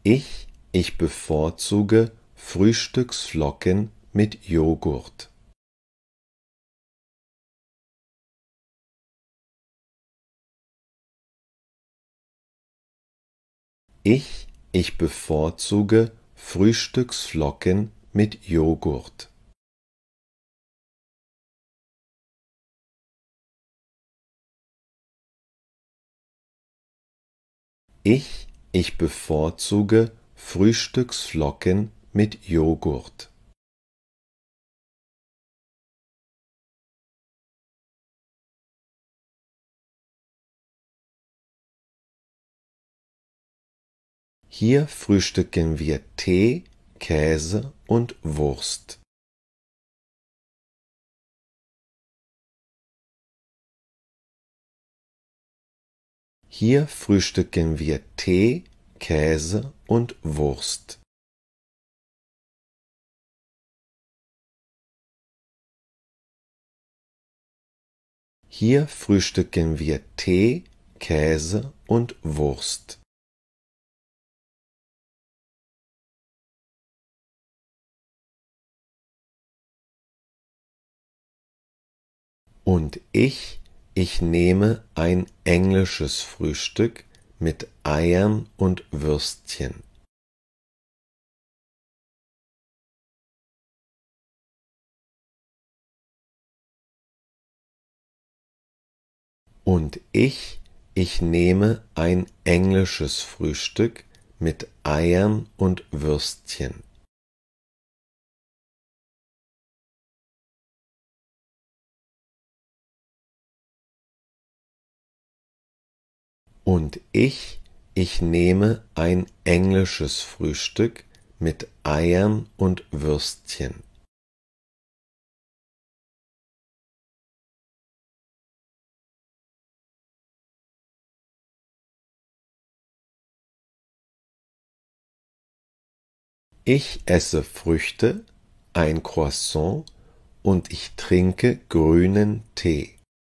Ich bevorzuge Frühstücksflocken mit Joghurt. Ich bevorzuge Frühstücksflocken mit Joghurt. Ich bevorzuge Frühstücksflocken mit Joghurt. Hier frühstücken wir Tee, Käse und Wurst. Hier frühstücken wir Tee, Käse und Wurst. Hier frühstücken wir Tee, Käse und Wurst. Und ich nehme ein englisches Frühstück mit Eiern und Würstchen. Und ich nehme ein englisches Frühstück mit Eiern und Würstchen. Und ich nehme ein englisches Frühstück mit Eiern und Würstchen. Ich esse Früchte, ein Croissant und ich trinke grünen Tee.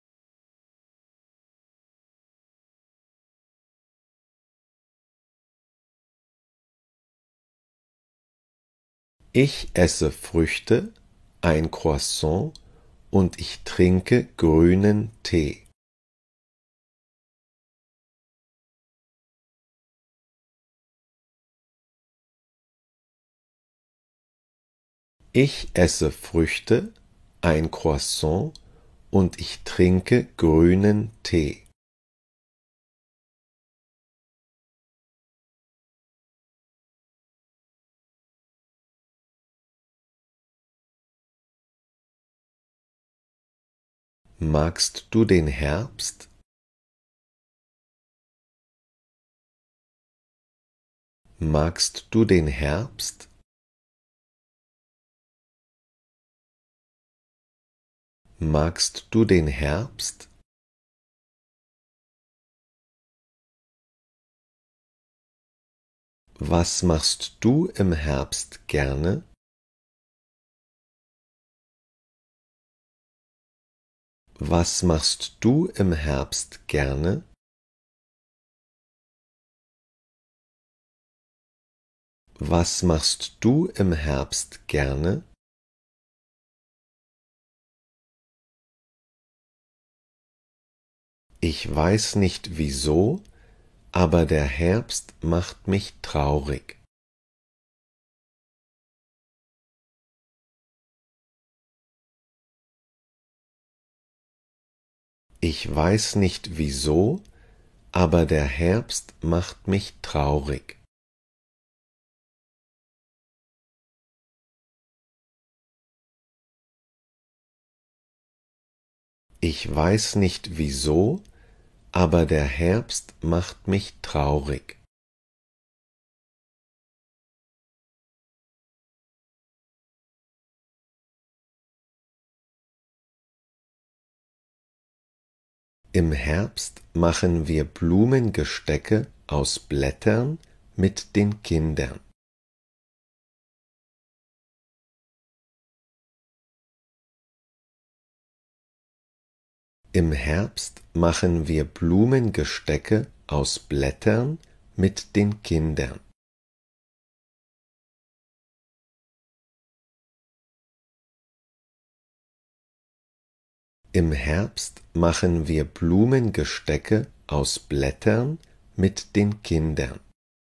Ich esse Früchte, ein Croissant und ich trinke grünen Tee. Ich esse Früchte, ein Croissant und ich trinke grünen Tee. Magst du den Herbst? Magst du den Herbst? Magst du den Herbst? Was machst du im Herbst gerne? Was machst du im Herbst gerne? Was machst du im Herbst gerne? Ich weiß nicht wieso, aber der Herbst macht mich traurig. Ich weiß nicht wieso, aber der Herbst macht mich traurig. Ich weiß nicht wieso, aber der Herbst macht mich traurig. Im Herbst machen wir Blumengestecke aus Blättern mit den Kindern. Im Herbst machen wir Blumengestecke aus Blättern mit den Kindern. Im Herbst machen wir Blumengestecke aus Blättern mit den Kindern.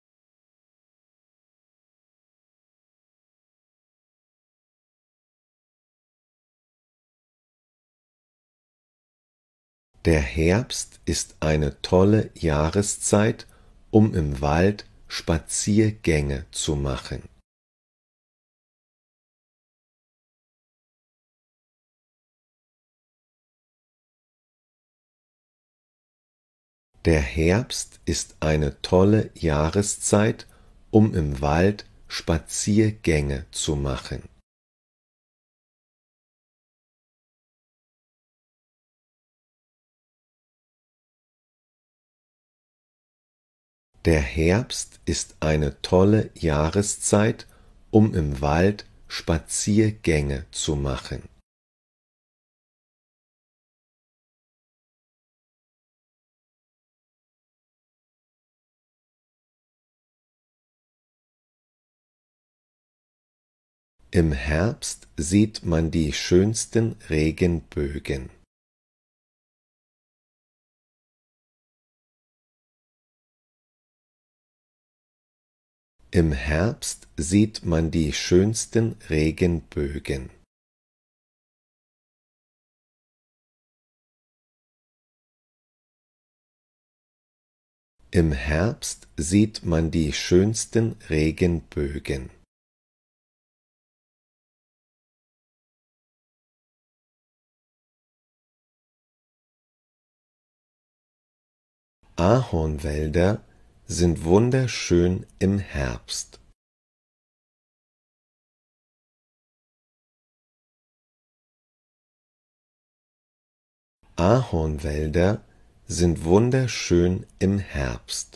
Der Herbst ist eine tolle Jahreszeit, um im Wald Spaziergänge zu machen. Der Herbst ist eine tolle Jahreszeit, um im Wald Spaziergänge zu machen. Der Herbst ist eine tolle Jahreszeit, um im Wald Spaziergänge zu machen. Im Herbst sieht man die schönsten Regenbögen. Im Herbst sieht man die schönsten Regenbögen. Im Herbst sieht man die schönsten Regenbögen. Ahornwälder sind wunderschön im Herbst. Ahornwälder sind wunderschön im Herbst.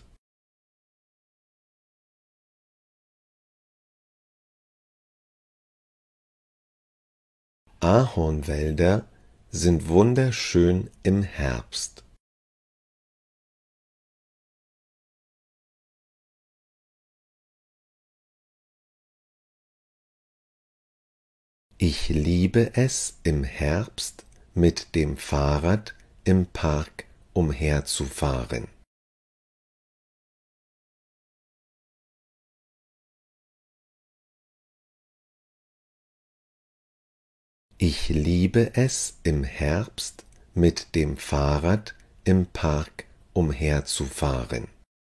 Ahornwälder sind wunderschön im Herbst. Ich liebe es, im Herbst mit dem Fahrrad im Park umherzufahren. Ich liebe es, im Herbst mit dem Fahrrad im Park umherzufahren.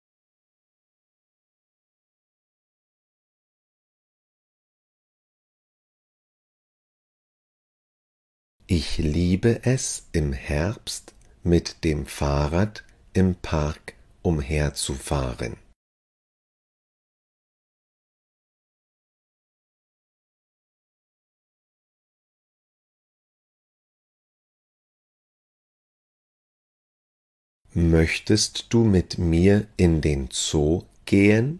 Ich liebe es, im Herbst mit dem Fahrrad im Park umherzufahren. Möchtest du mit mir in den Zoo gehen?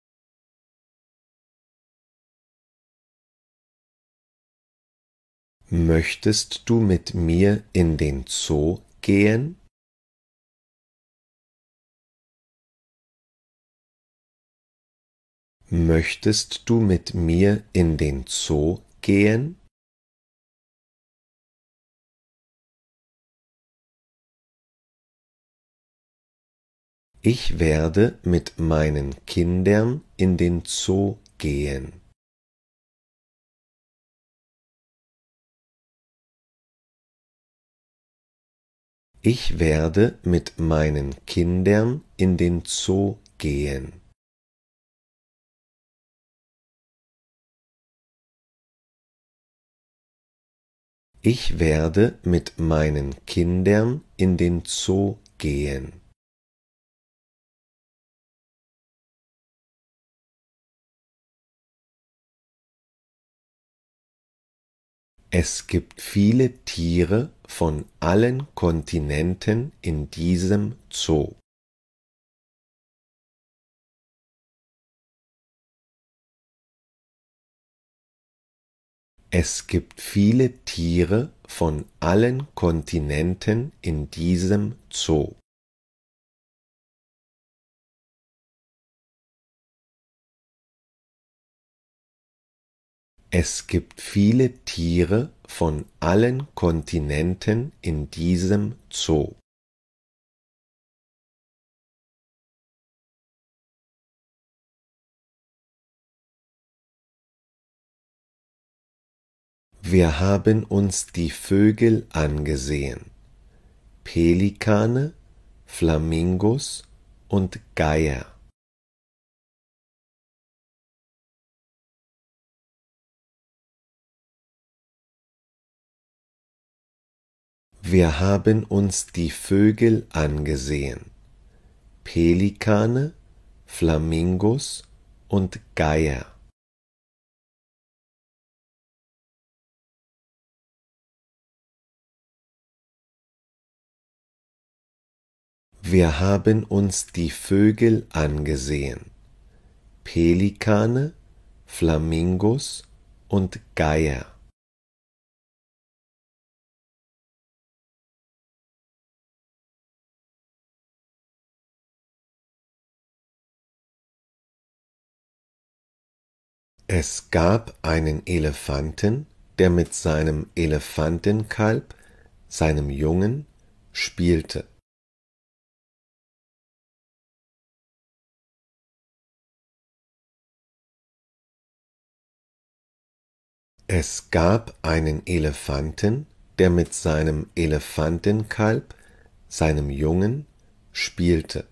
Möchtest du mit mir in den Zoo gehen? Möchtest du mit mir in den Zoo gehen? Ich werde mit meinen Kindern in den Zoo gehen. Ich werde mit meinen Kindern in den Zoo gehen. Ich werde mit meinen Kindern in den Zoo gehen. Es gibt viele Tiere von allen Kontinenten in diesem Zoo. Es gibt viele Tiere von allen Kontinenten in diesem Zoo. Es gibt viele Tiere von allen Kontinenten in diesem Zoo. Wir haben uns die Vögel angesehen. Pelikane, Flamingos und Geier. Wir haben uns die Vögel angesehen. Pelikane, Flamingos und Geier. Wir haben uns die Vögel angesehen. Pelikane, Flamingos und Geier. Es gab einen Elefanten, der mit seinem Elefantenkalb, seinem Jungen, spielte. Es gab einen Elefanten, der mit seinem Elefantenkalb, seinem Jungen, spielte.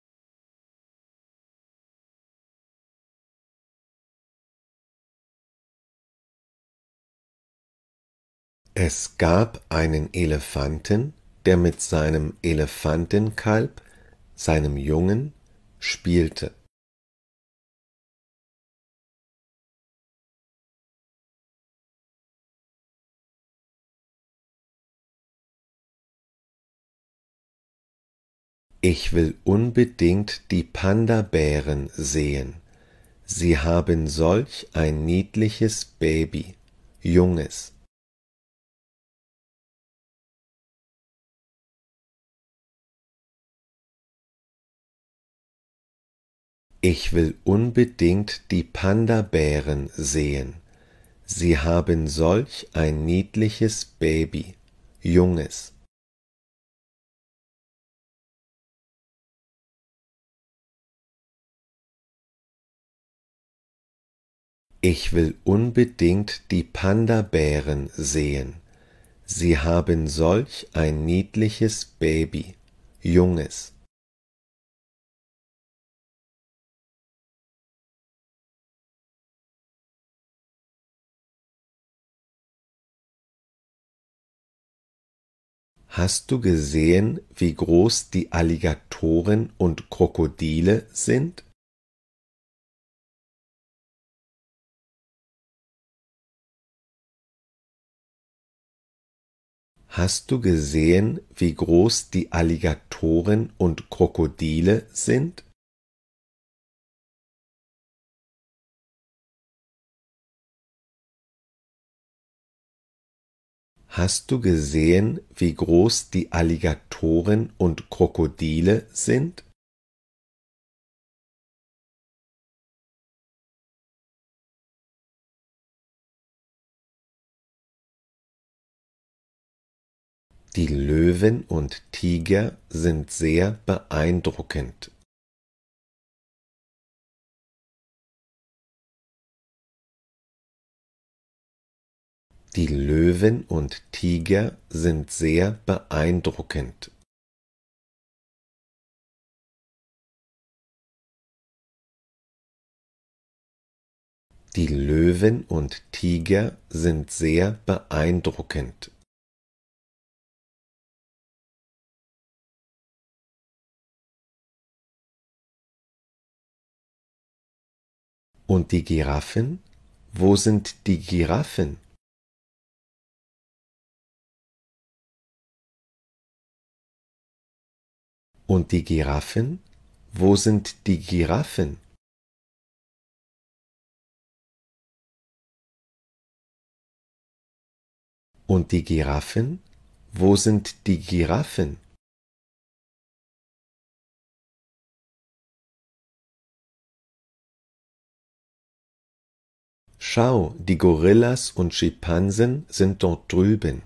Es gab einen Elefanten, der mit seinem Elefantenkalb, seinem Jungen, spielte. Ich will unbedingt die Panda-Bären sehen. Sie haben solch ein niedliches Baby, Junges. Ich will unbedingt die Panda-Bären sehen. Sie haben solch ein niedliches Baby, Junges. Ich will unbedingt die Panda-Bären sehen. Sie haben solch ein niedliches Baby, Junges. Hast du gesehen, wie groß die Alligatoren und Krokodile sind? Hast du gesehen, wie groß die Alligatoren und Krokodile sind? Hast du gesehen, wie groß die Alligatoren und Krokodile sind? Die Löwen und Tiger sind sehr beeindruckend. Die Löwen und Tiger sind sehr beeindruckend. Die Löwen und Tiger sind sehr beeindruckend. Und die Giraffen? Wo sind die Giraffen? Und die Giraffen? Wo sind die Giraffen? Und die Giraffen? Wo sind die Giraffen? Schau, die Gorillas und Schimpansen sind dort drüben.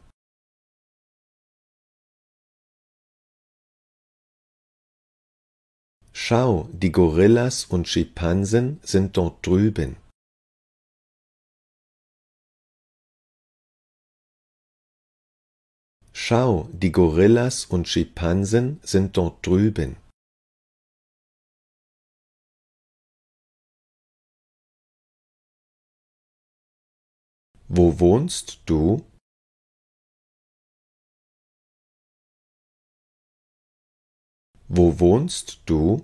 Schau, die Gorillas und Schimpansen sind dort drüben. Schau, die Gorillas und Schimpansen sind dort drüben. Wo wohnst du? Wo wohnst du?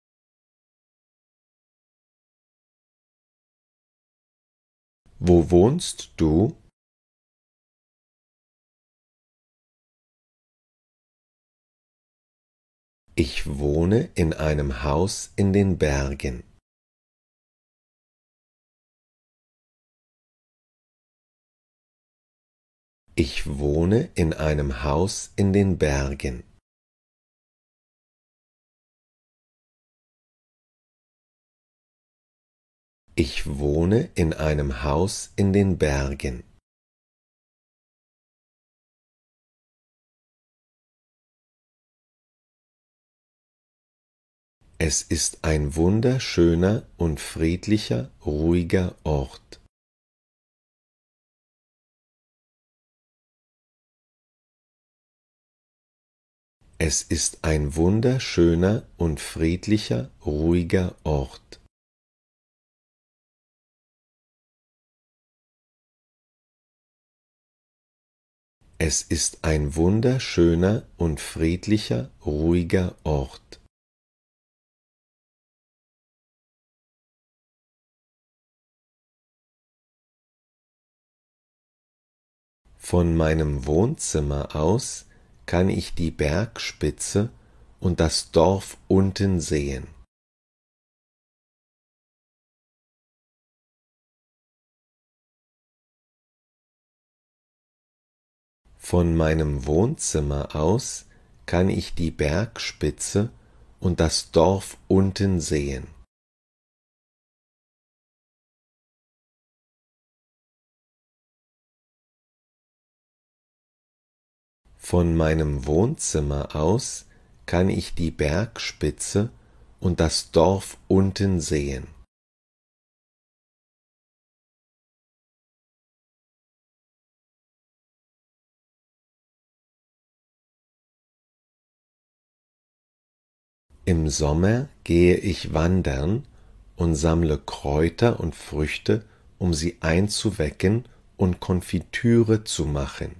Wo wohnst du? Ich wohne in einem Haus in den Bergen. Ich wohne in einem Haus in den Bergen. Ich wohne in einem Haus in den Bergen. Es ist ein wunderschöner und friedlicher, ruhiger Ort. Es ist ein wunderschöner und friedlicher, ruhiger Ort. Es ist ein wunderschöner und friedlicher, ruhiger Ort. Von meinem Wohnzimmer aus kann ich die Bergspitze und das Dorf unten sehen. Von meinem Wohnzimmer aus kann ich die Bergspitze und das Dorf unten sehen. Von meinem Wohnzimmer aus kann ich die Bergspitze und das Dorf unten sehen. Im Sommer gehe ich wandern und sammle Kräuter und Früchte, um sie einzuwecken und Konfitüre zu machen.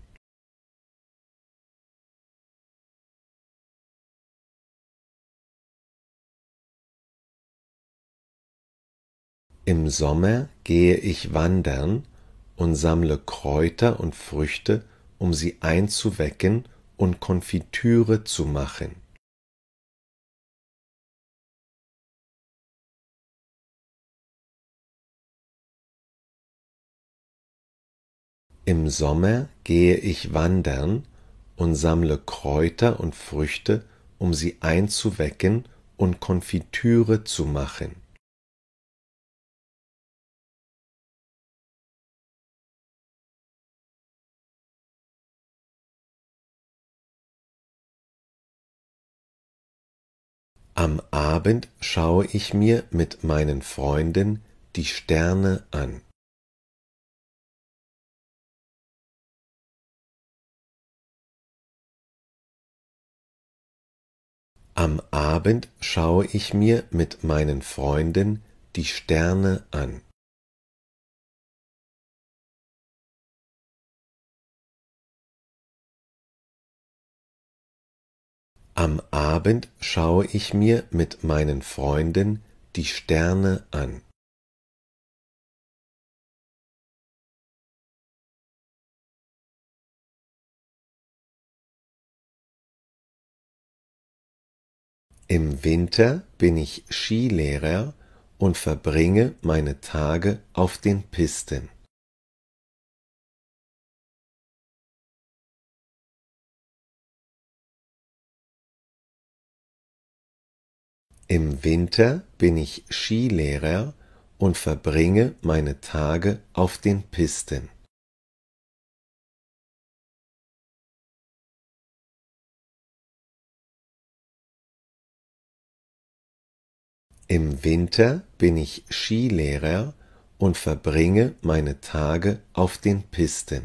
Im Sommer gehe ich wandern und sammle Kräuter und Früchte, um sie einzuwecken und Konfitüre zu machen. Im Sommer gehe ich wandern und sammle Kräuter und Früchte, um sie einzuwecken und Konfitüre zu machen. Am Abend schaue ich mir mit meinen Freunden die Sterne an. Am Abend schaue ich mir mit meinen Freunden die Sterne an. Am Abend schaue ich mir mit meinen Freunden die Sterne an. Im Winter bin ich Skilehrer und verbringe meine Tage auf den Pisten. Im Winter bin ich Skilehrer und verbringe meine Tage auf den Pisten. Im Winter bin ich Skilehrer und verbringe meine Tage auf den Pisten.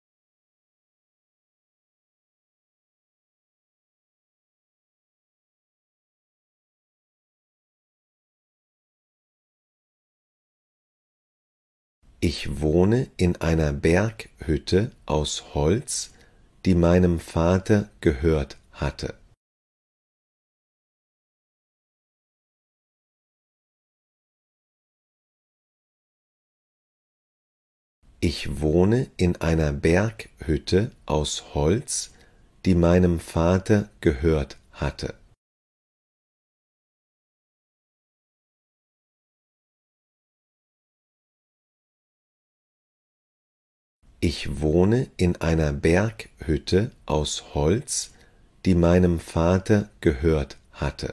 Ich wohne in einer Berghütte aus Holz, die meinem Vater gehört hatte. Ich wohne in einer Berghütte aus Holz, die meinem Vater gehört hatte. Ich wohne in einer Berghütte aus Holz, die meinem Vater gehört hatte.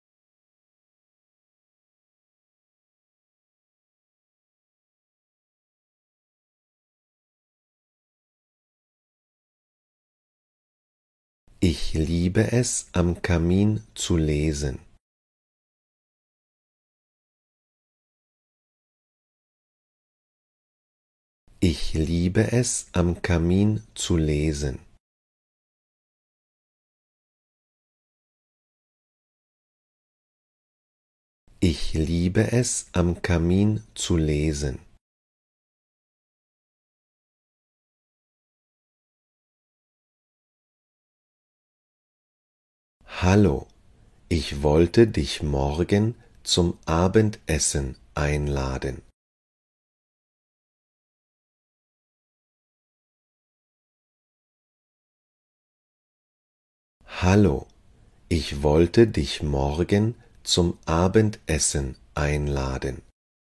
Ich liebe es, am Kamin zu lesen. Ich liebe es, am Kamin zu lesen. Ich liebe es, am Kamin zu lesen. Hallo, ich wollte dich morgen zum Abendessen einladen. Hallo, ich wollte dich morgen zum Abendessen einladen.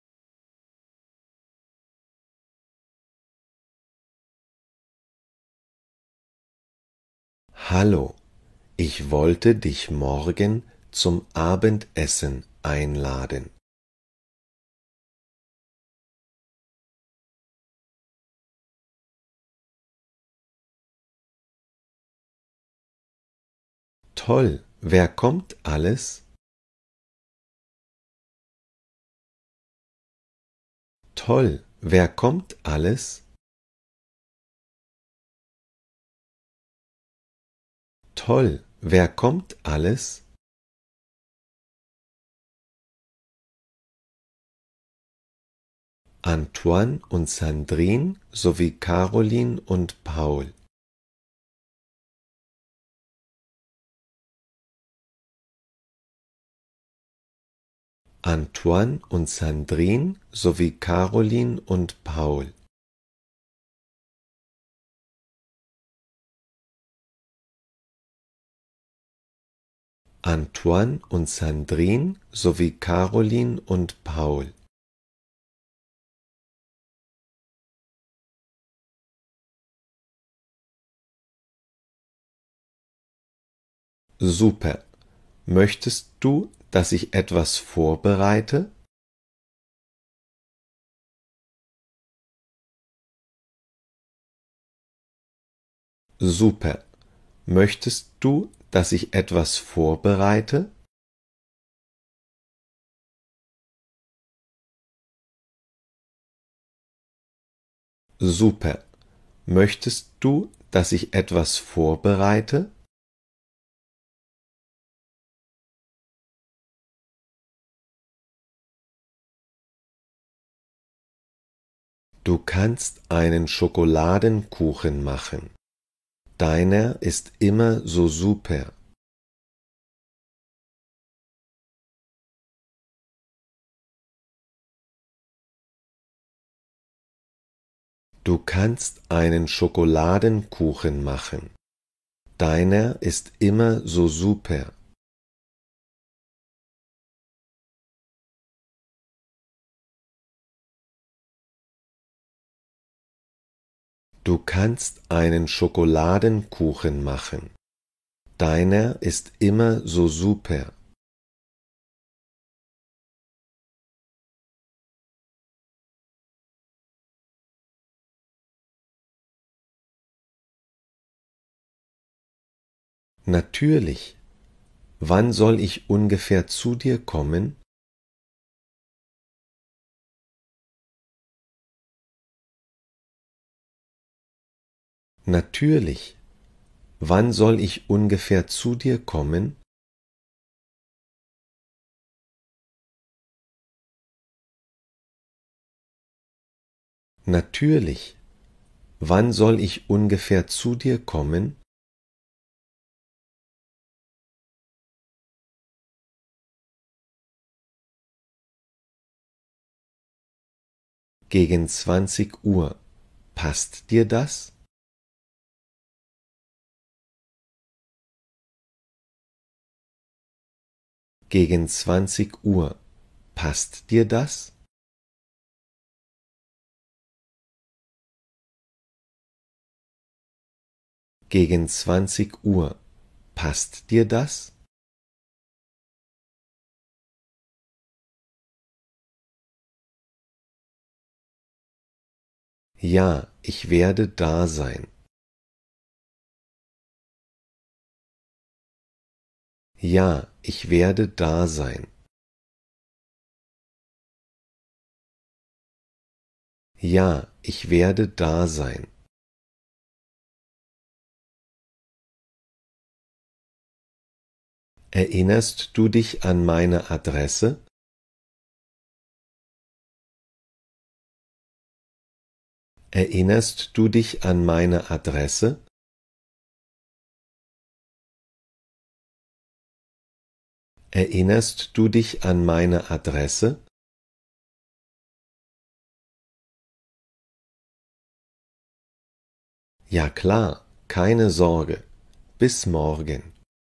Hallo, ich wollte dich morgen zum Abendessen einladen. Toll, wer kommt alles? Toll, wer kommt alles? Toll, wer kommt alles? Antoine und Sandrine sowie Caroline und Paul. Antoine und Sandrine sowie Caroline und Paul. Antoine und Sandrine sowie Caroline und Paul. Super. Möchtest du, dass ich etwas vorbereite? Super. Möchtest du, dass ich etwas vorbereite? Super. Möchtest du, dass ich etwas vorbereite? Du kannst einen Schokoladenkuchen machen. Deiner ist immer so super. Du kannst einen Schokoladenkuchen machen. Deiner ist immer so super. Du kannst einen Schokoladenkuchen machen. Deiner ist immer so super. Natürlich. Wann soll ich ungefähr zu dir kommen? Natürlich. Wann soll ich ungefähr zu dir kommen? Natürlich. Wann soll ich ungefähr zu dir kommen? Gegen 20 Uhr. Passt dir das? Gegen 20 Uhr. Passt dir das? Gegen 20 Uhr. Passt dir das? Ja, ich werde da sein. Ja, ich werde da sein. Ja, ich werde da sein. Erinnerst du dich an meine Adresse? Erinnerst du dich an meine Adresse? Erinnerst du dich an meine Adresse? Ja klar, keine Sorge. Bis morgen.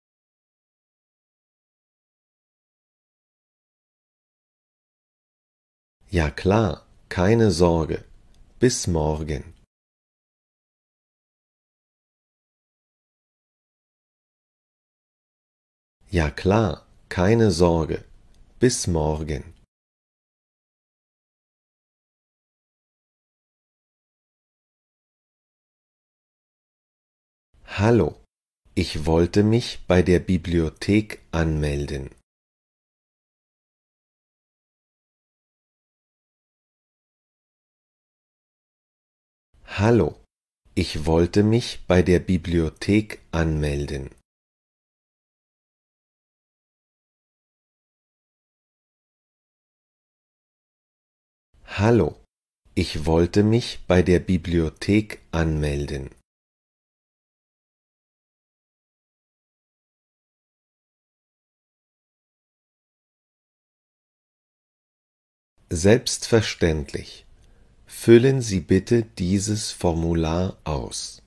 Ja klar, keine Sorge. Bis morgen. Ja klar, keine Sorge. Bis morgen. Hallo, ich wollte mich bei der Bibliothek anmelden. Hallo, ich wollte mich bei der Bibliothek anmelden. Hallo, ich wollte mich bei der Bibliothek anmelden. Selbstverständlich. Füllen Sie bitte dieses Formular aus.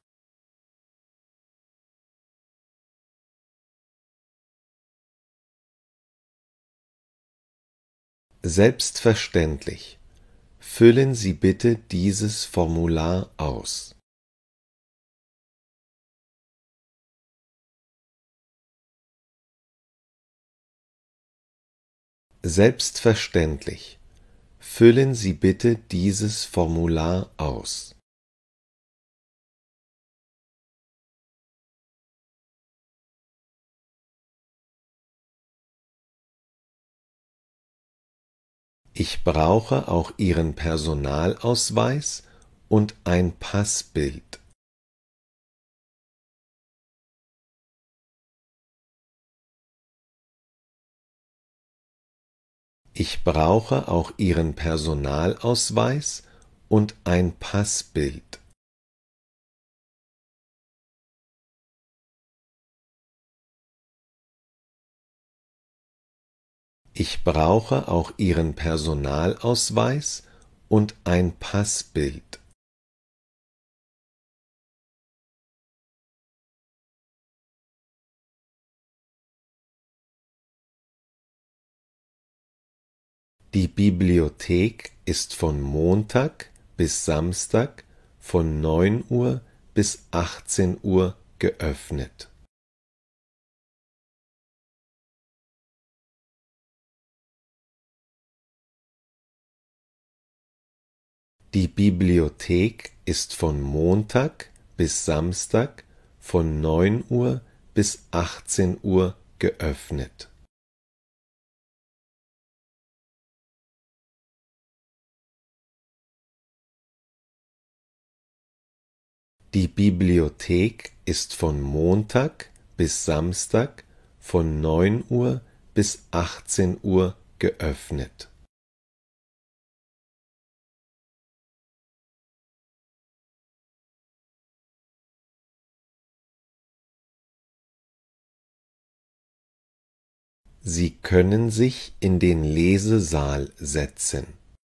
Selbstverständlich. Füllen Sie bitte dieses Formular aus. Selbstverständlich. Füllen Sie bitte dieses Formular aus. Ich brauche auch Ihren Personalausweis und ein Passbild. Ich brauche auch Ihren Personalausweis und ein Passbild. Ich brauche auch Ihren Personalausweis und ein Passbild. Die Bibliothek ist von Montag bis Samstag von 9 Uhr bis 18 Uhr geöffnet. Die Bibliothek ist von Montag bis Samstag von 9 Uhr bis 18 Uhr geöffnet. Die Bibliothek ist von Montag bis Samstag von 9 Uhr bis 18 Uhr geöffnet. Sie können sich in den Lesesaal setzen.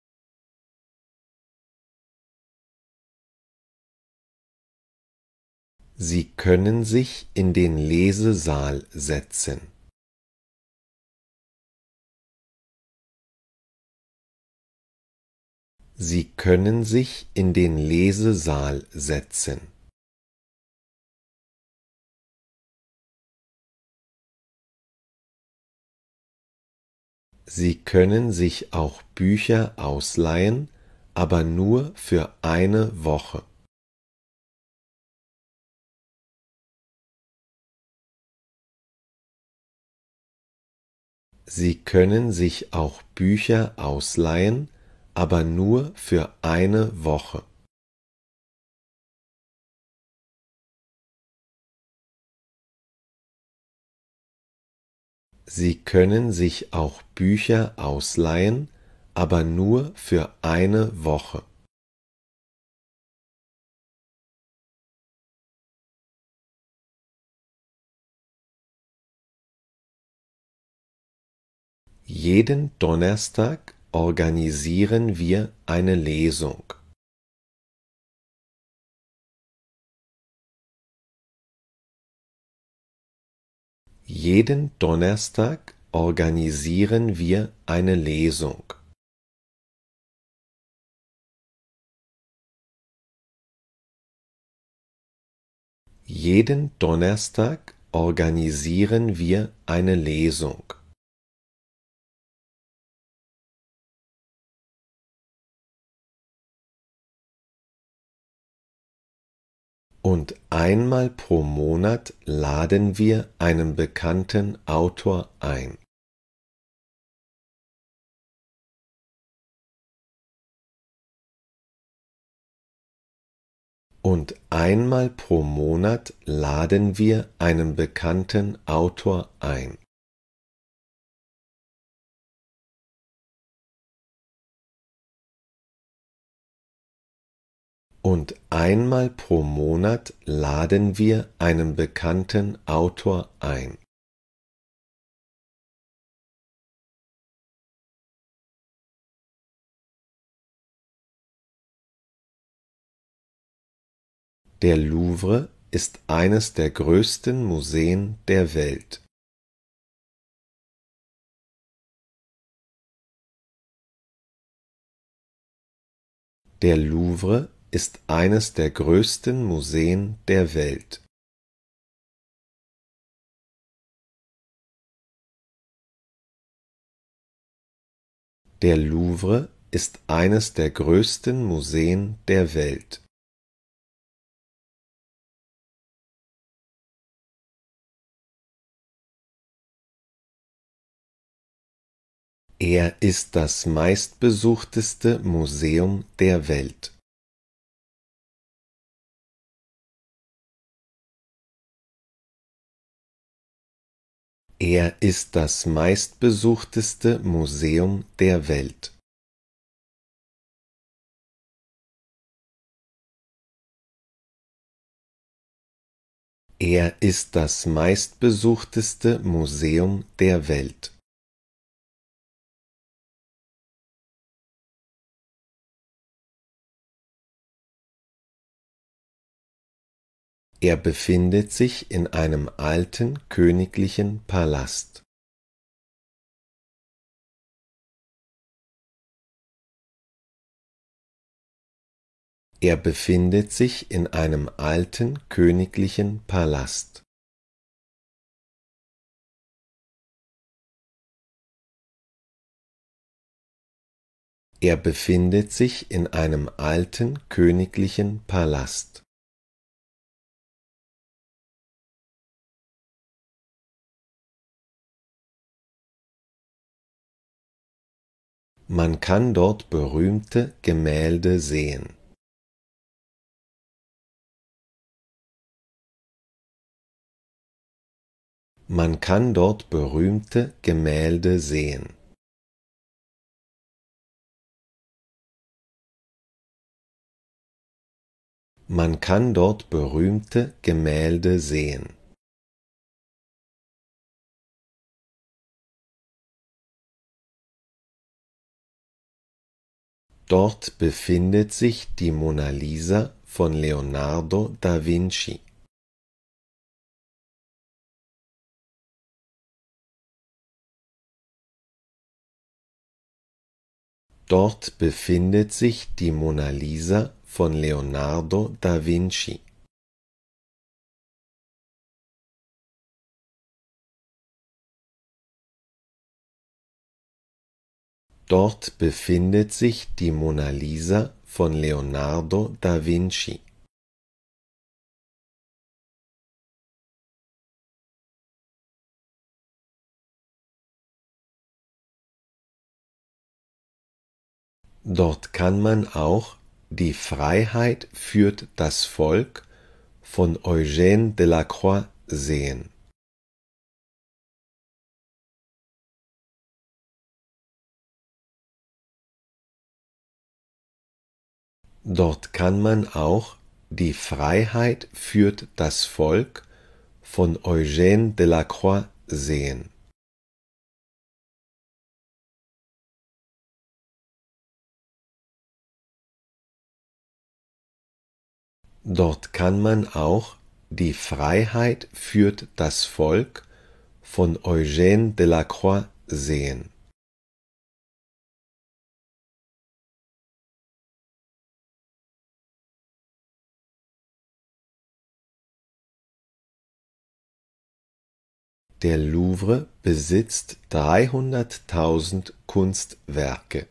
Sie können sich in den Lesesaal setzen. Sie können sich in den Lesesaal setzen. Sie können sich auch Bücher ausleihen, aber nur für eine Woche. Sie können sich auch Bücher ausleihen, aber nur für eine Woche. Sie können sich auch Bücher ausleihen, aber nur für eine Woche. Jeden Donnerstag organisieren wir eine Lesung. Jeden Donnerstag organisieren wir eine Lesung. Jeden Donnerstag organisieren wir eine Lesung. Und einmal pro Monat laden wir einen bekannten Autor ein. Und einmal pro Monat laden wir einen bekannten Autor ein. Und einmal pro Monat laden wir einen bekannten Autor ein. Der Louvre ist eines der größten Museen der Welt. Der Louvre ist eines der größten Museen der Welt. Der Louvre ist eines der größten Museen der Welt. Er ist das meistbesuchteste Museum der Welt. Er ist das meistbesuchteste Museum der Welt. Er ist das meistbesuchteste Museum der Welt. Er befindet sich in einem alten königlichen Palast. Er befindet sich in einem alten königlichen Palast. Er befindet sich in einem alten königlichen Palast. Man kann dort berühmte Gemälde sehen. Man kann dort berühmte Gemälde sehen. Man kann dort berühmte Gemälde sehen. Dort befindet sich die Mona Lisa von Leonardo da Vinci. Dort befindet sich die Mona Lisa von Leonardo da Vinci. Dort befindet sich die Mona Lisa von Leonardo da Vinci. Dort kann man auch Die Freiheit führt das Volk von Eugène Delacroix sehen. Dort kann man auch Die Freiheit führt das Volk von Eugène Delacroix sehen. Dort kann man auch Die Freiheit führt das Volk von Eugène Delacroix sehen. Der Louvre besitzt 300.000 Kunstwerke.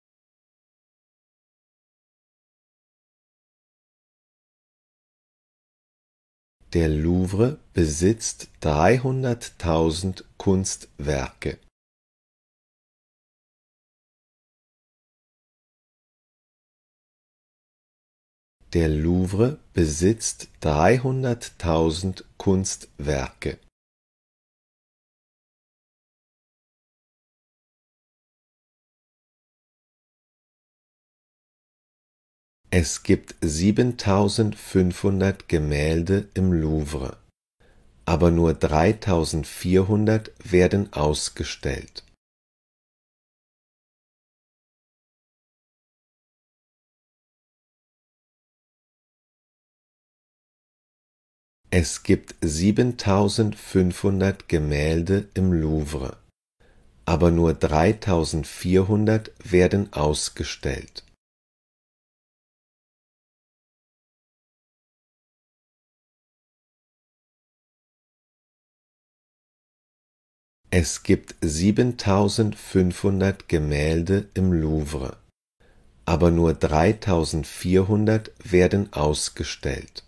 Der Louvre besitzt 300.000 Kunstwerke. Der Louvre besitzt 300.000 Kunstwerke. Es gibt 7.500 Gemälde im Louvre, aber nur 3.400 werden ausgestellt. Es gibt 7.500 Gemälde im Louvre, aber nur 3.400 werden ausgestellt. Es gibt 7.500 Gemälde im Louvre, aber nur 3.400 werden ausgestellt.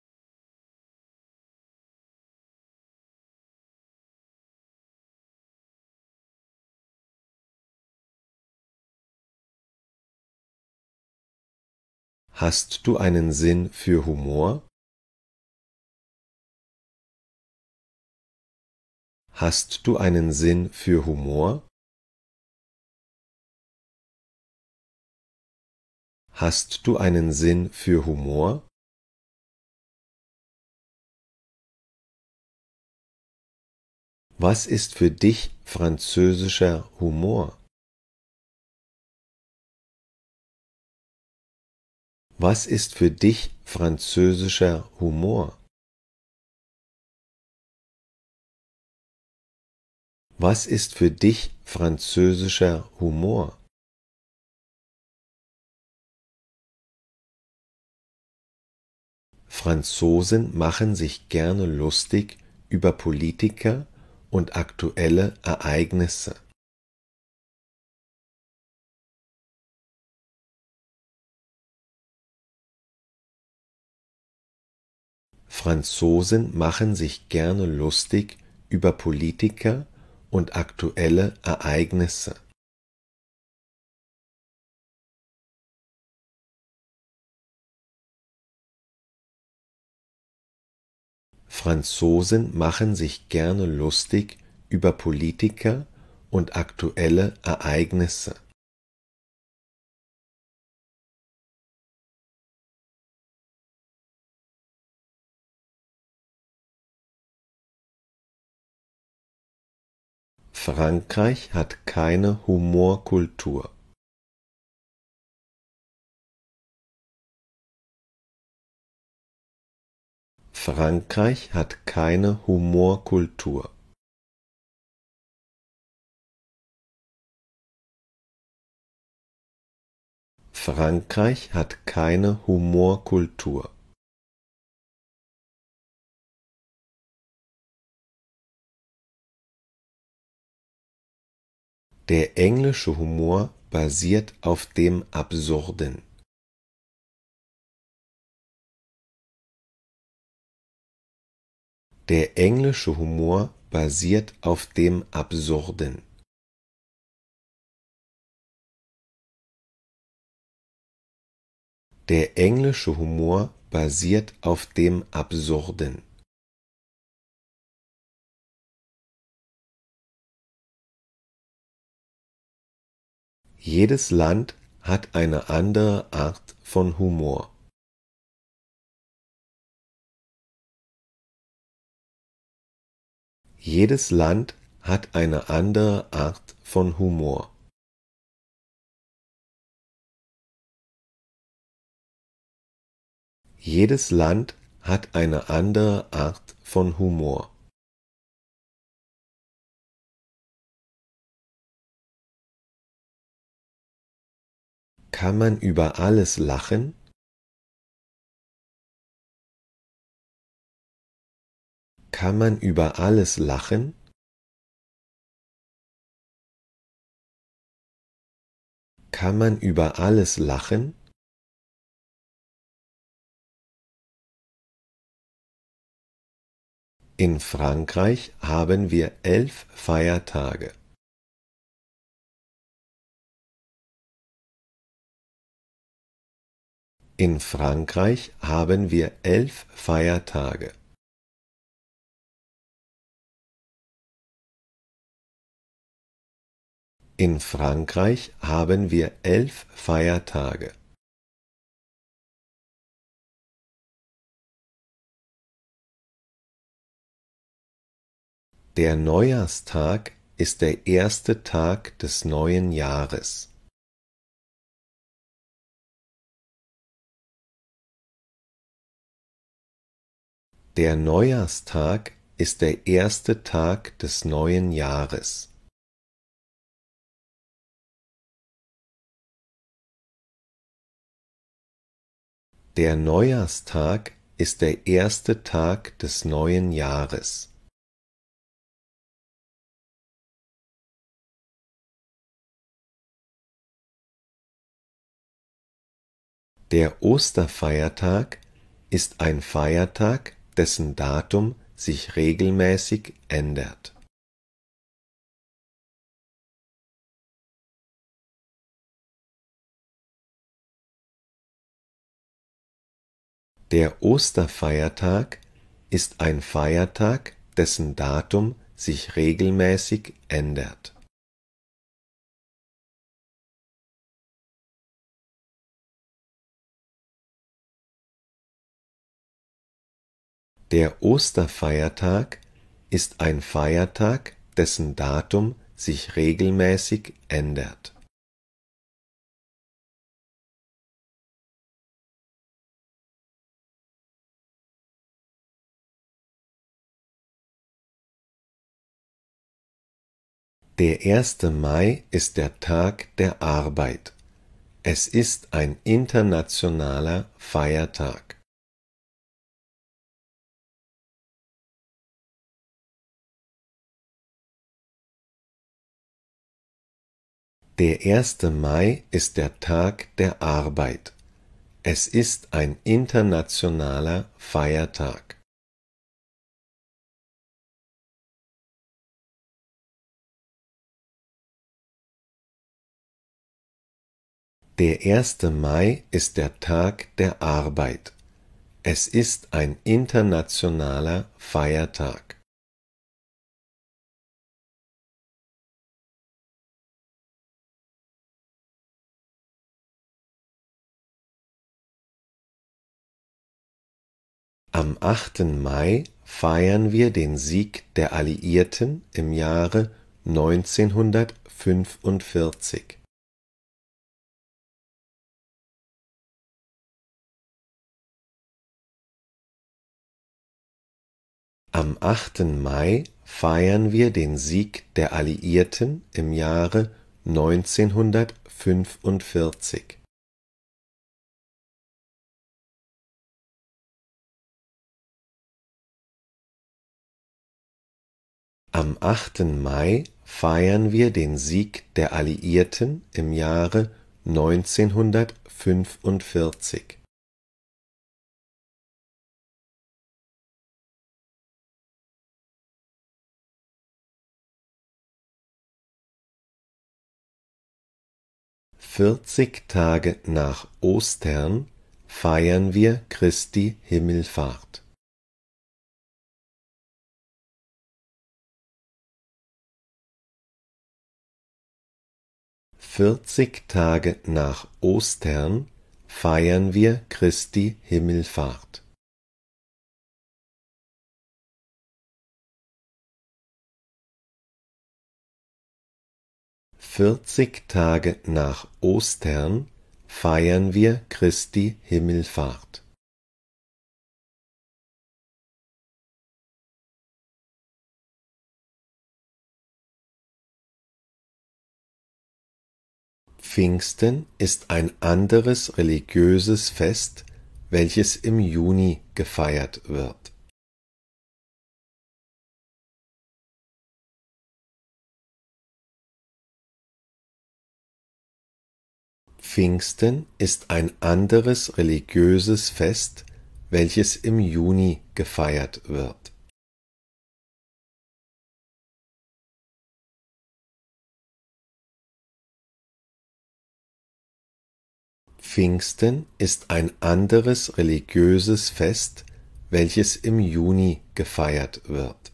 Hast du einen Sinn für Humor? Hast du einen Sinn für Humor? Hast du einen Sinn für Humor? Was ist für dich französischer Humor? Was ist für dich französischer Humor? Was ist für dich französischer Humor? Franzosen machen sich gerne lustig über Politiker und aktuelle Ereignisse. Franzosen machen sich gerne lustig über Politiker und aktuelle Ereignisse. Franzosen machen sich gerne lustig über Politiker und aktuelle Ereignisse. Frankreich hat keine Humorkultur. Frankreich hat keine Humorkultur. Frankreich hat keine Humorkultur. Der englische Humor basiert auf dem Absurden. Der englische Humor basiert auf dem Absurden. Der englische Humor basiert auf dem Absurden. Jedes Land hat eine andere Art von Humor. Jedes Land hat eine andere Art von Humor. Jedes Land hat eine andere Art von Humor. Kann man über alles lachen? Kann man über alles lachen? Kann man über alles lachen? In Frankreich haben wir 11 Feiertage. In Frankreich haben wir 11 Feiertage. In Frankreich haben wir 11 Feiertage. Der Neujahrstag ist der erste Tag des neuen Jahres. Der Neujahrstag ist der erste Tag des neuen Jahres. Der Neujahrstag ist der erste Tag des neuen Jahres. Der Osterfeiertag ist ein Feiertag, dessen Datum sich regelmäßig ändert. Der Osterfeiertag ist ein Feiertag, dessen Datum sich regelmäßig ändert. Der Osterfeiertag ist ein Feiertag, dessen Datum sich regelmäßig ändert. Der 1. Mai ist der Tag der Arbeit. Es ist ein internationaler Feiertag. Der 1. Mai ist der Tag der Arbeit. Es ist ein internationaler Feiertag. Der 1. Mai ist der Tag der Arbeit. Es ist ein internationaler Feiertag. Am 8. Mai feiern wir den Sieg der Alliierten im Jahre 1945. Am 8. Mai feiern wir den Sieg der Alliierten im Jahre 1945. Am 8. Mai feiern wir den Sieg der Alliierten im Jahre 1945. Vierzig Tage nach Ostern feiern wir Christi Himmelfahrt. 40 Tage nach Ostern feiern wir Christi Himmelfahrt. Vierzig Tage nach Ostern feiern wir Christi Himmelfahrt. Pfingsten ist ein anderes religiöses Fest, welches im Juni gefeiert wird. Pfingsten ist ein anderes religiöses Fest, welches im Juni gefeiert wird. Pfingsten ist ein anderes religiöses Fest, welches im Juni gefeiert wird.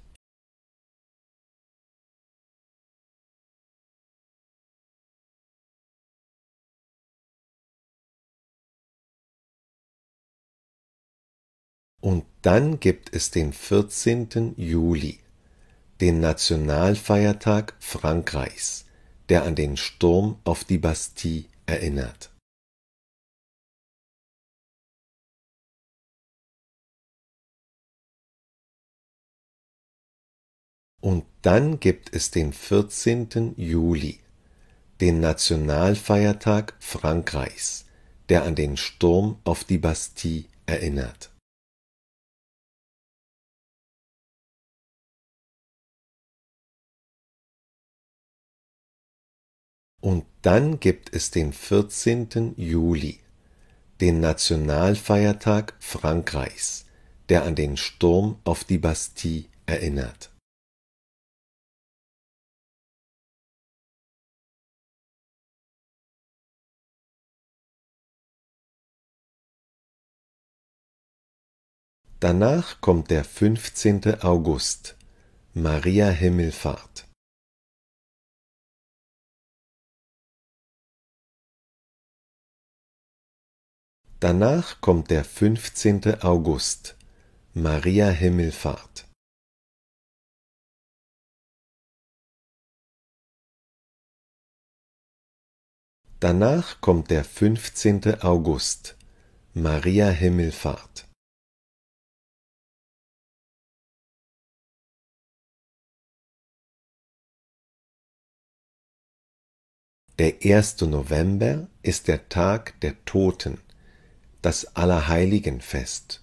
Und dann gibt es den 14. Juli, den Nationalfeiertag Frankreichs, der an den Sturm auf die Bastille erinnert. Und dann gibt es den 14. Juli, den Nationalfeiertag Frankreichs, der an den Sturm auf die Bastille erinnert. Und dann gibt es den 14. Juli, den Nationalfeiertag Frankreichs, der an den Sturm auf die Bastille erinnert. Danach kommt der 15. August, Maria Himmelfahrt. Danach kommt der 15. August, Maria Himmelfahrt. Danach kommt der 15. August, Maria Himmelfahrt. Der 1. November ist der Tag der Toten, das Allerheiligenfest.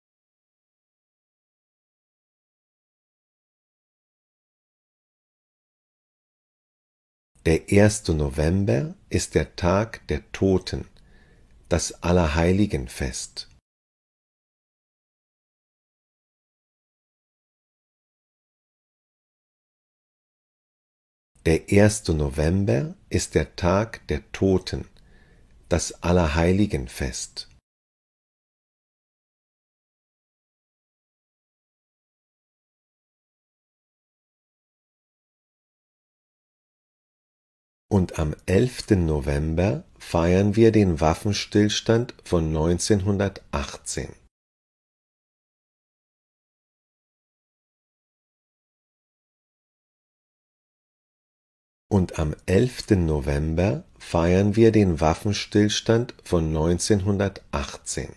Der 1. November ist der Tag der Toten, das Allerheiligenfest. Der 1. November ist der Tag der Toten, das Allerheiligenfest. Und am 11. November feiern wir den Waffenstillstand von 1918. Und am 11. November feiern wir den Waffenstillstand von 1918.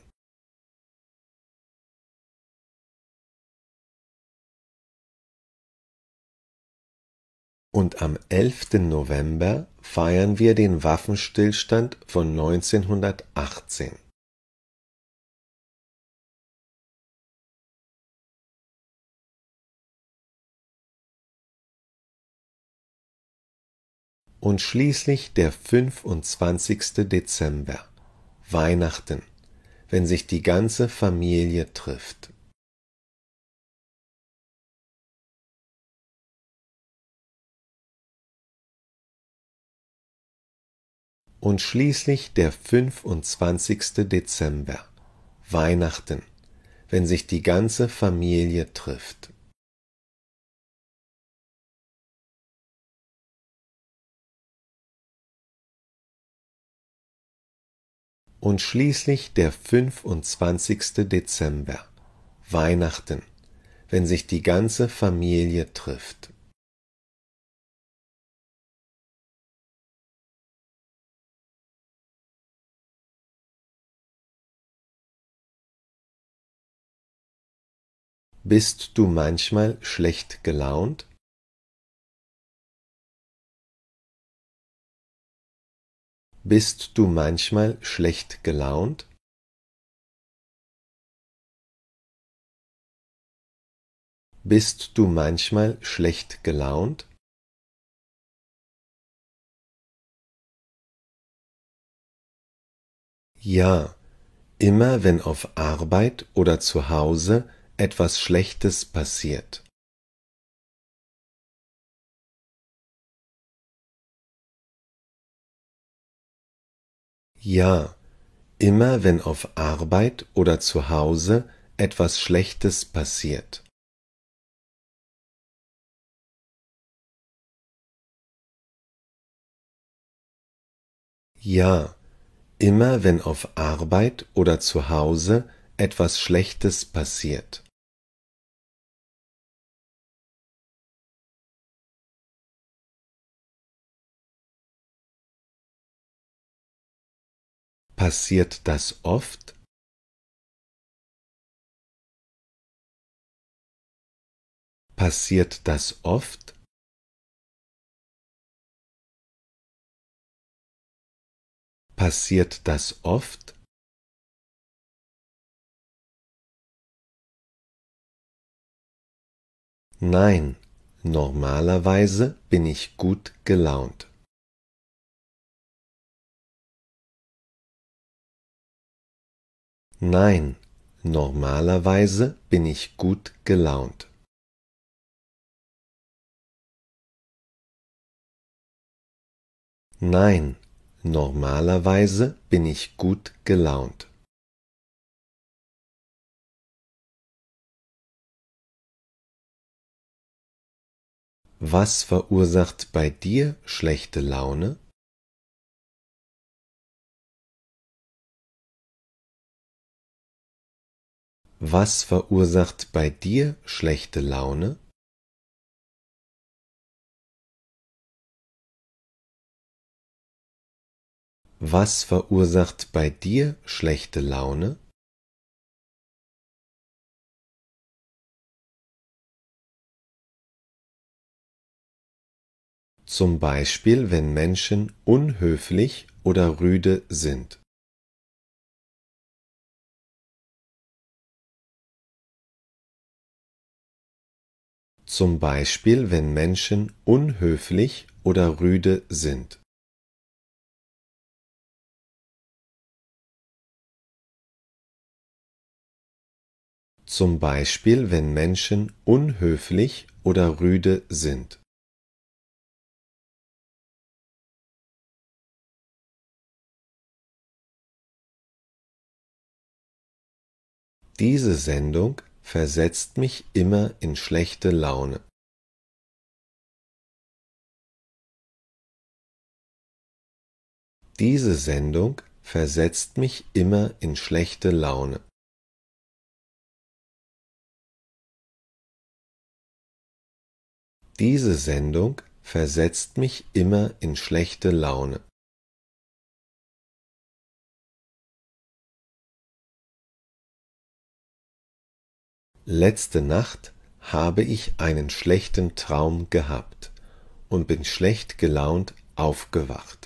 Und am 11. November feiern wir den Waffenstillstand von 1918. Und schließlich der 25. Dezember, Weihnachten, wenn sich die ganze Familie trifft. Und schließlich der 25. Dezember, Weihnachten, wenn sich die ganze Familie trifft. Und schließlich der 25. Dezember, Weihnachten, wenn sich die ganze Familie trifft. Bist du manchmal schlecht gelaunt? Bist du manchmal schlecht gelaunt? Bist du manchmal schlecht gelaunt? Ja, immer wenn auf Arbeit oder zu Hause etwas Schlechtes passiert. Ja, immer wenn auf Arbeit oder zu Hause etwas Schlechtes passiert. Ja, immer wenn auf Arbeit oder zu Hause etwas Schlechtes passiert. Passiert das oft? Passiert das oft? Passiert das oft? Nein, normalerweise bin ich gut gelaunt. Nein, normalerweise bin ich gut gelaunt. Nein, normalerweise bin ich gut gelaunt. Was verursacht bei dir schlechte Laune? Was verursacht bei dir schlechte Laune? Was verursacht bei dir schlechte Laune? Zum Beispiel, wenn Menschen unhöflich oder rüde sind. Zum Beispiel, wenn Menschen unhöflich oder rüde sind. Zum Beispiel, wenn Menschen unhöflich oder rüde sind. Diese Sendung versetzt mich immer in schlechte Laune. Diese Sendung versetzt mich immer in schlechte Laune. Diese Sendung versetzt mich immer in schlechte Laune. Letzte Nacht habe ich einen schlechten Traum gehabt und bin schlecht gelaunt aufgewacht.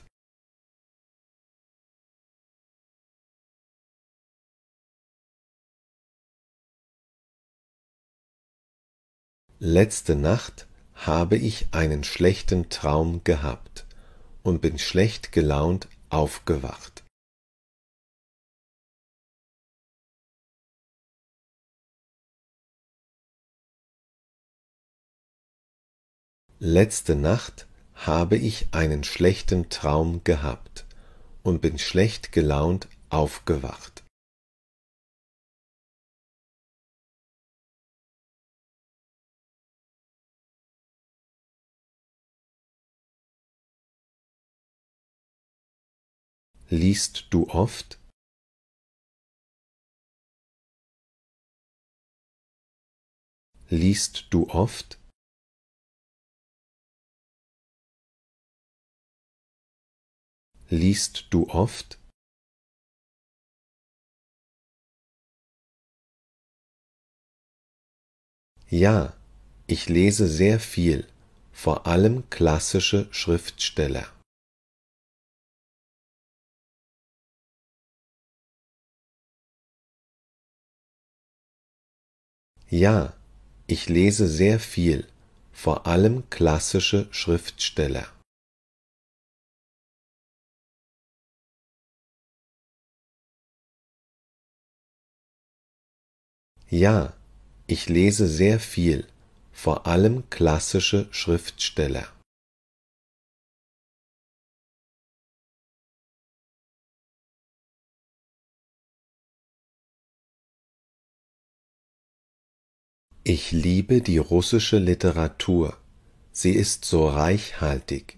Letzte Nacht habe ich einen schlechten Traum gehabt und bin schlecht gelaunt aufgewacht. Letzte Nacht habe ich einen schlechten Traum gehabt und bin schlecht gelaunt aufgewacht. Liest du oft? Liest du oft? Liest du oft? Ja, ich lese sehr viel, vor allem klassische Schriftsteller. Ja, ich lese sehr viel, vor allem klassische Schriftsteller. Ja, ich lese sehr viel, vor allem klassische Schriftsteller. Ich liebe die russische Literatur. Sie ist so reichhaltig.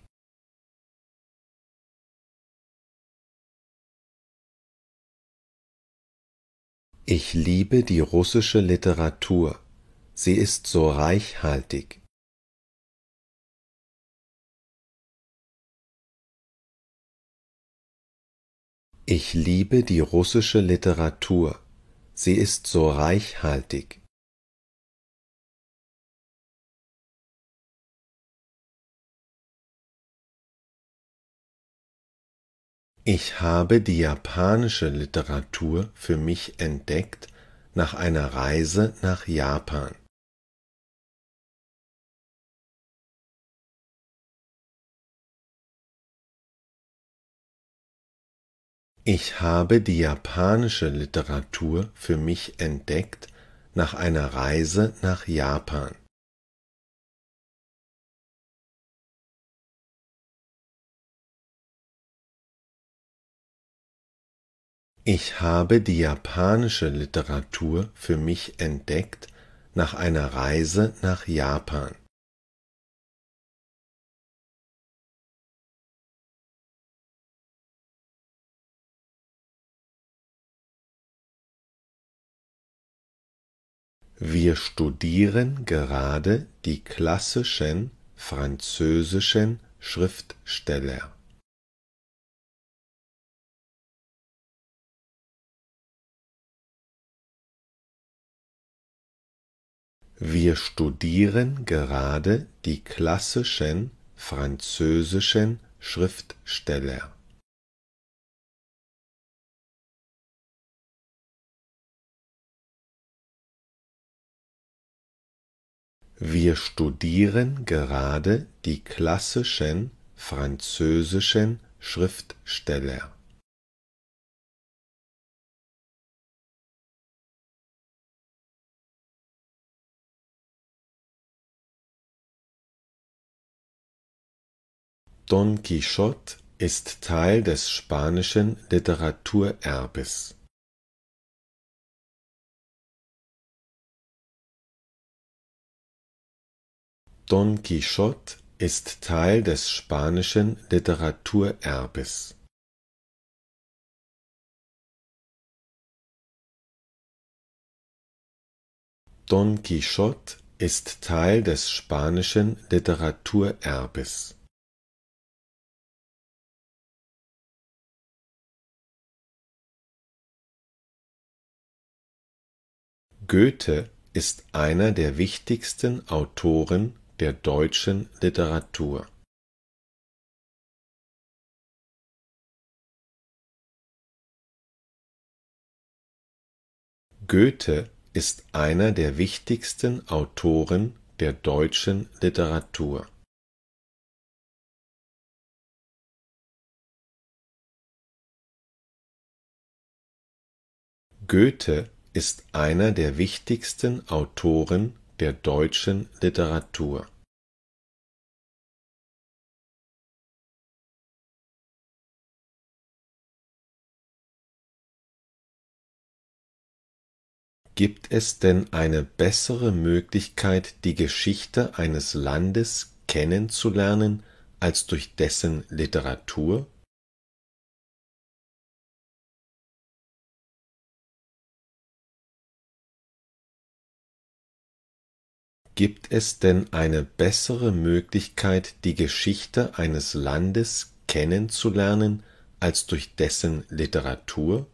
Ich liebe die russische Literatur. Sie ist so reichhaltig. Ich liebe die russische Literatur. Sie ist so reichhaltig. Ich habe die japanische Literatur für mich entdeckt nach einer Reise nach Japan. Ich habe die japanische Literatur für mich entdeckt nach einer Reise nach Japan. Ich habe die japanische Literatur für mich entdeckt nach einer Reise nach Japan. Wir studieren gerade die klassischen französischen Schriftsteller. Wir studieren gerade die klassischen französischen Schriftsteller. Wir studieren gerade die klassischen französischen Schriftsteller. Don Quixote ist Teil des spanischen Literaturerbes. Don Quixote ist Teil des spanischen Literaturerbes. Don Quixote ist Teil des spanischen Literaturerbes. Goethe ist einer der wichtigsten Autoren der deutschen Literatur. Goethe ist einer der wichtigsten Autoren der deutschen Literatur. Goethe ist einer der wichtigsten Autoren der deutschen Literatur. Gibt es denn eine bessere Möglichkeit, die Geschichte eines Landes kennenzulernen, als durch dessen Literatur? Gibt es denn eine bessere Möglichkeit, die Geschichte eines Landes kennenzulernen, als durch dessen Literatur?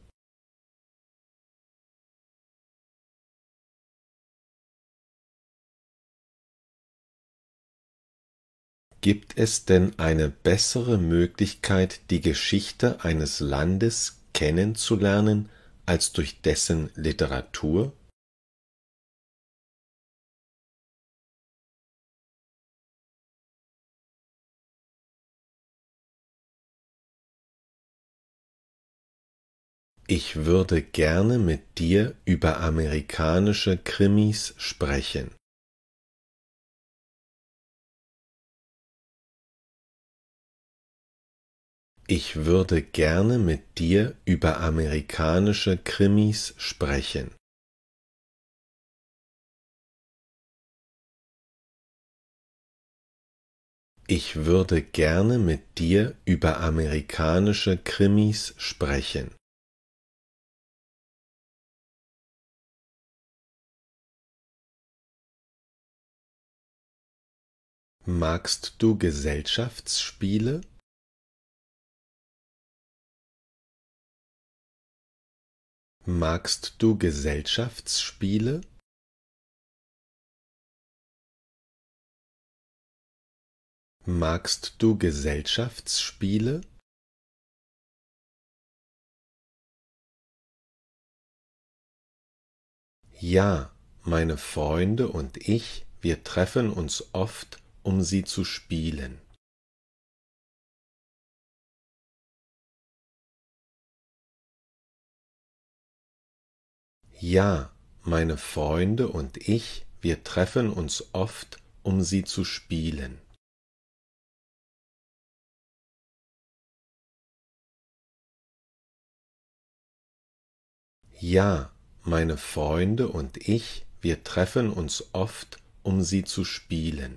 Gibt es denn eine bessere Möglichkeit, die Geschichte eines Landes kennenzulernen, als durch dessen Literatur? Ich würde gerne mit dir über amerikanische Krimis sprechen. Ich würde gerne mit dir über amerikanische Krimis sprechen. Ich würde gerne mit dir über amerikanische Krimis sprechen. Magst du Gesellschaftsspiele? Magst du Gesellschaftsspiele? Magst du Gesellschaftsspiele? Ja, meine Freunde und ich, wir treffen uns oft, um sie zu spielen. Ja, meine Freunde und ich, wir treffen uns oft, um sie zu spielen. Ja, meine Freunde und ich, wir treffen uns oft, um sie zu spielen.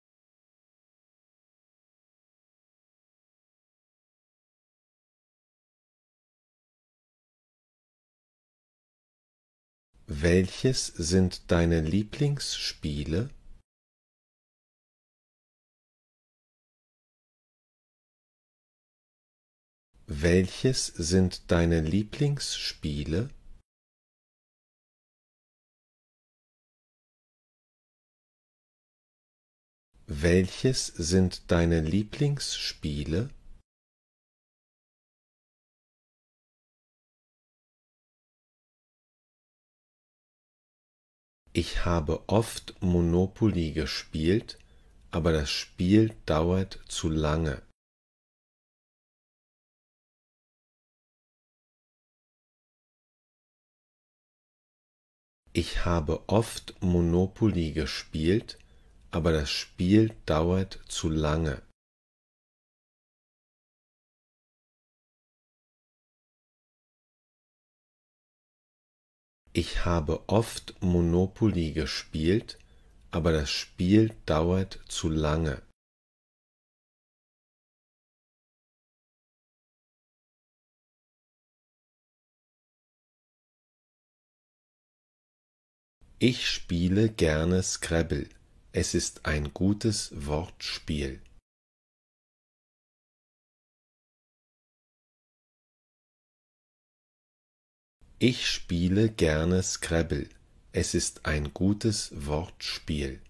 Welches sind deine Lieblingsspiele? Welches sind deine Lieblingsspiele? Welches sind deine Lieblingsspiele? Ich habe oft Monopoly gespielt, aber das Spiel dauert zu lange. Ich habe oft Monopoly gespielt, aber das Spiel dauert zu lange. Ich habe oft Monopoly gespielt, aber das Spiel dauert zu lange. Ich spiele gerne Scrabble. Es ist ein gutes Wortspiel. Ich spiele gerne Scrabble. Es ist ein gutes Wortspiel.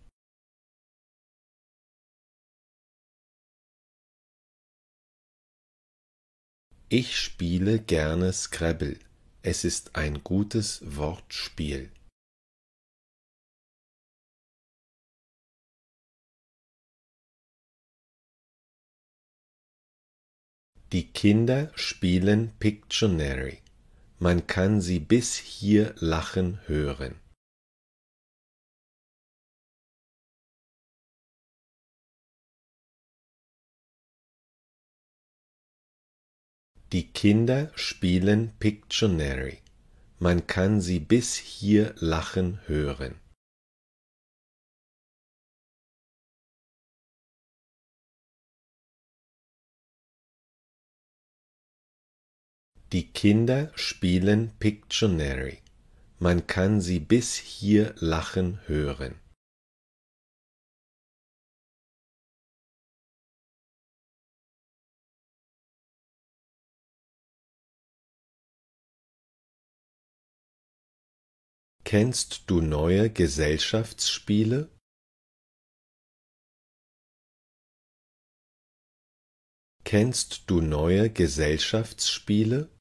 Ich spiele gerne Scrabble. Es ist ein gutes Wortspiel. Die Kinder spielen Pictionary. Man kann sie bis hier lachen hören. Die Kinder spielen Pictionary. Man kann sie bis hier lachen hören. Die Kinder spielen Pictionary. Man kann sie bis hier lachen hören. Kennst du neue Gesellschaftsspiele? Kennst du neue Gesellschaftsspiele?